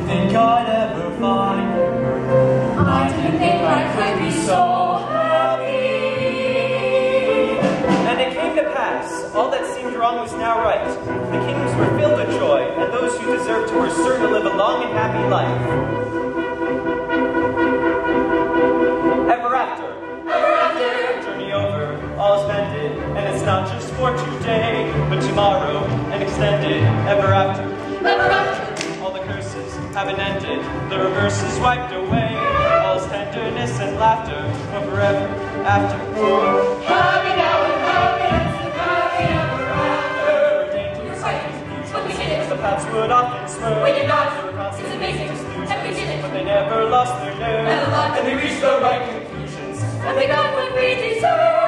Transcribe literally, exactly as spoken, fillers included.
think I'd ever find. I didn't think I could be so happy. And it came to pass, all that seemed wrong was now right. The kingdoms were filled with joy, and those who deserved to were certain to live a long and happy life. Ever after, Ever after, journey over, all is mended, and it's not just for today, but tomorrow, and extended. Ever after, ever after, all the curses haven't ended, the reverse is wiped away. All is tenderness and laughter, but forever after. happy now and happiness and happy ever after. There were dangers, Right, but we did it. the paths would often swerve. We did not. There were It's constant amazing. disillusions, And we did it. but they never lost their nerve. Never lost. And they reached the right conclusions. And we got what we deserve.